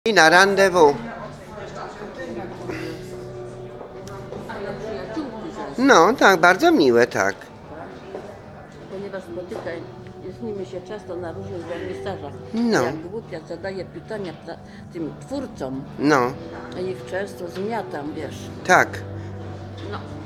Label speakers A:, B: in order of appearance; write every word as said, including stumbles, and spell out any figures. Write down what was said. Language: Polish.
A: I na randewu. No, tak, bardzo miłe, tak.
B: Ponieważ spotyka z nimi się często na różnych wernisażach.
A: No.
B: Jak głupia zadaje pytania tym twórcom,
A: No,
B: a ich często zmiatam, wiesz.
A: tak.
B: No.